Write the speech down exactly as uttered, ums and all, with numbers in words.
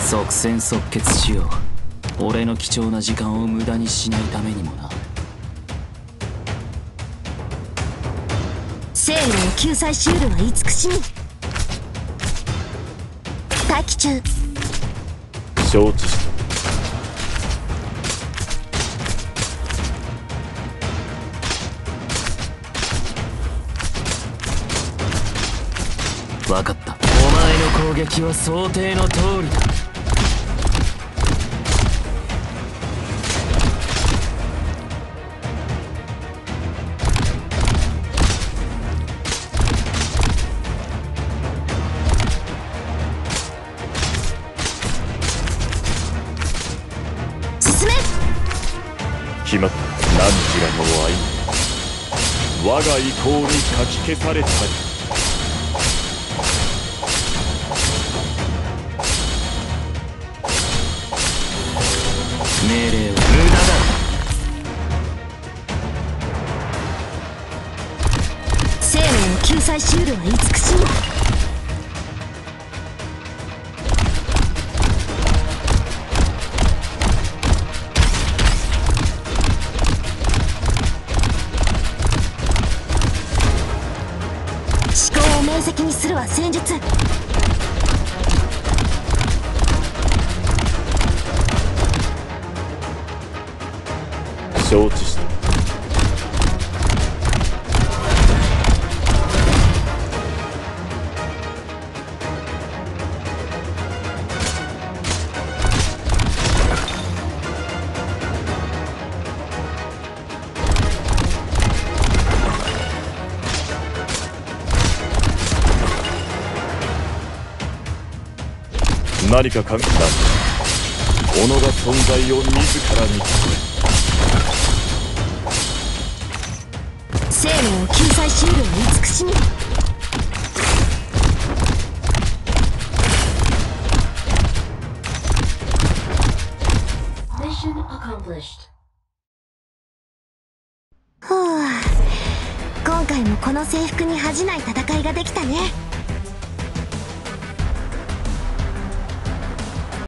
即戦即決しよう。俺の貴重な時間を無駄にしないためにもな。 生路を救済しうるは慈しみ。待機中。 承知した。 分かった。お前の攻撃は想定の通りだ。 進め。 決まった。何時らの愛我が意向にかき消されたり。 命令は無駄だ。 生命を救済しうるは慈しみ。思考を明晰にするは戦術。 承知した。何か考えた。己が存在を自らに問え。 生命を救済しうるは慈しみ。ふう、今回もこの制服に恥じない戦いができたね。